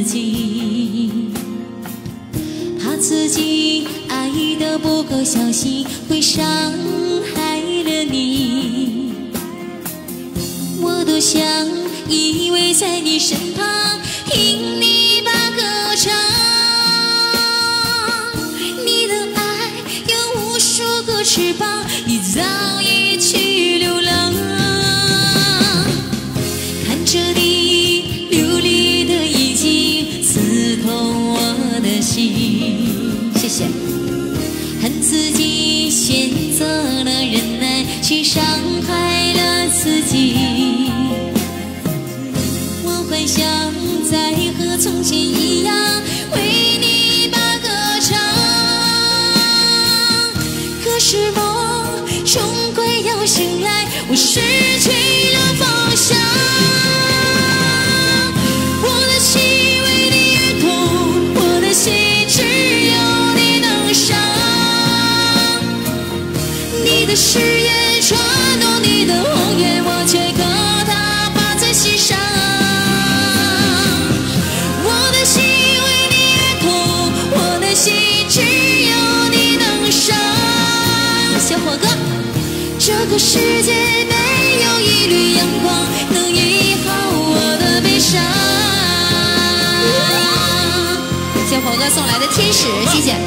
己，怕自己爱的不够小心，会伤害了你。我多想依偎在你身旁，听你把歌唱。你的爱有无数个翅膀，你早已去流浪。看着你流离的眼睛，刺痛我的心。谢谢。恨自己选择了忍耐，却伤害了自己。我幻想再和从前一样，为你把歌唱。可是梦终归要醒来，我失去了方向。我的心为你而痛，我的心只有你能伤。你的誓言传动你的谎言，我却可它放在心上。我的心为你而痛，我的心只有你能伤。小伙哥，这个世界没有一缕阳光能医好我的悲伤。小伙哥送来的天使，谢谢。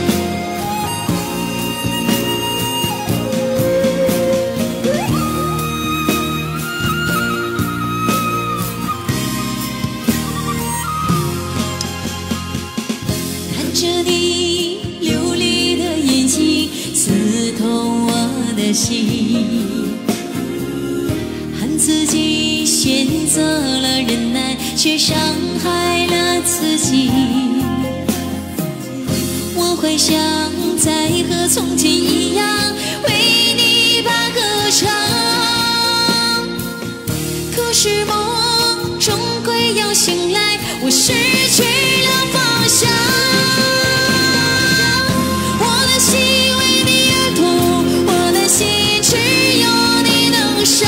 看着你流离的眼睛，刺痛我的心。恨自己选择了忍耐，却伤害了自己。我幻想再和从前一样，为你把歌唱。可是梦终归要醒来，我失去了方向。我的心为你而痛，我的心只有你能伤。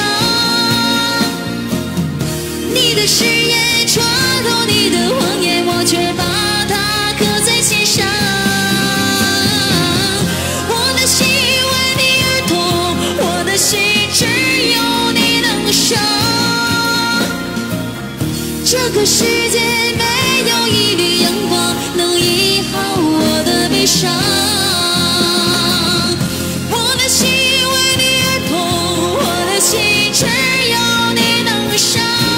你的誓言传动你的谎言，我却把它刻在心上。我的心为你而痛，我的心只有你能伤。这个世界没有一缕阳光能医好我的悲伤。我的心为你而痛，我的心只有你能伤。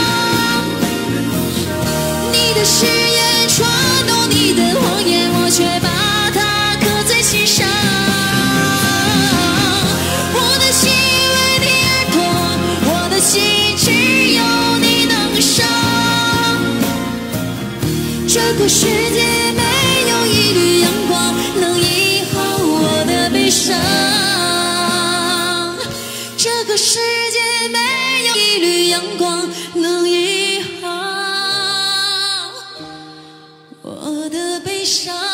你的誓言传动你的谎言，我却把它刻在心上。我的心为你而痛，我的心只有你能伤。这个世界没有一缕阳光能医好我的悲伤。这个世界没有一缕阳光能医好我的悲伤。